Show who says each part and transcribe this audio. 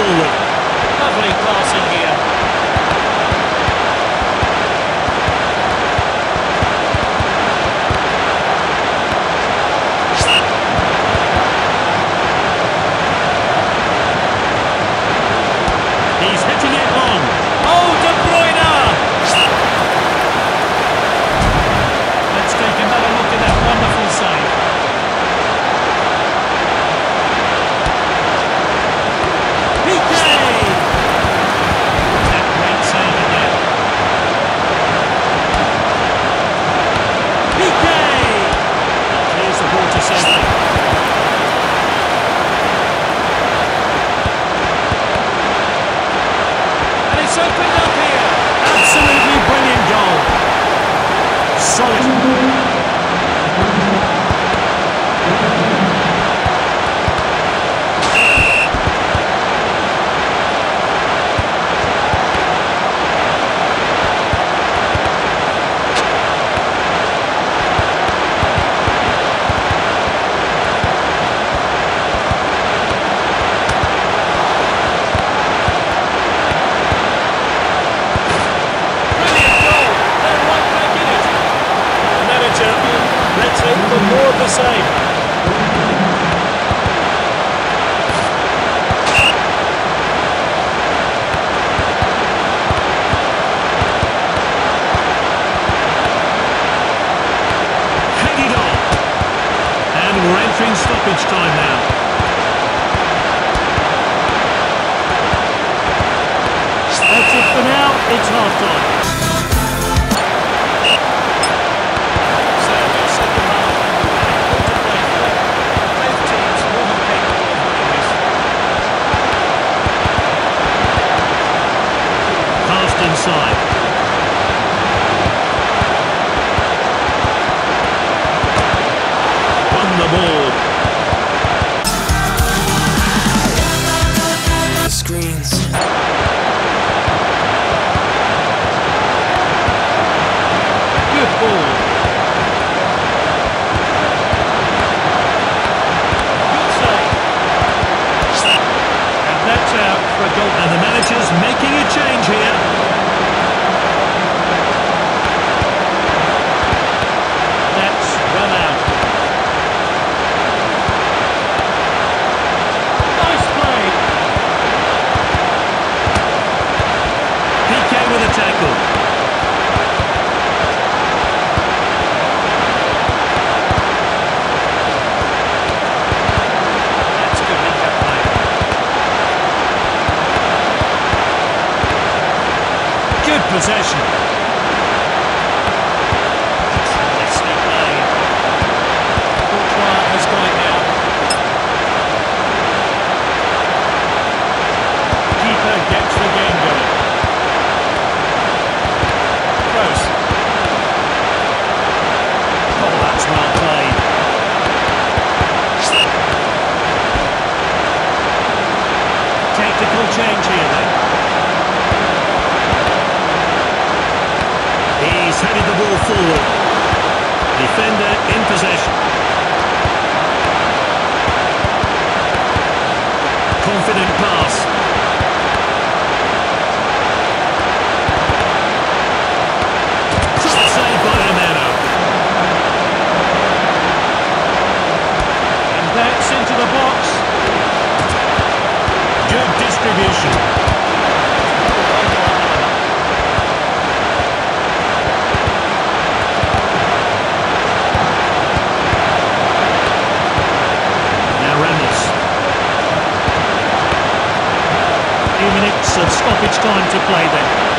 Speaker 1: forward.
Speaker 2: Lovely passing here.
Speaker 1: He's hitting it on.
Speaker 2: Oh, De Bruyne! Let's take another look at that wonderful save. That great save again. Clears the ball to safety. And it's opened up here.
Speaker 1: Absolutely brilliant goal. Solid.
Speaker 2: Let's hope for more of the same.
Speaker 1: Headed on. And we're entering stoppage time now.
Speaker 2: That's it for now. It's half-time.
Speaker 1: Inside. Won the ball.
Speaker 3: The screens.
Speaker 2: Good ball. Good save. And that's out for a goal.
Speaker 1: And the manager's making a change here. Tackle.
Speaker 2: That's good link-up play.
Speaker 1: Good possession.
Speaker 2: Nicely played. Courtois has got it now. Keeper gets the game going.
Speaker 1: Oh, that's well played. Tactical change here then. He's headed the ball forward. Defender in possession. Confident pass. Saved by Romero.
Speaker 2: That's into the box.
Speaker 1: Good distribution. Now Ramos.
Speaker 2: A few minutes of stoppage time to play then.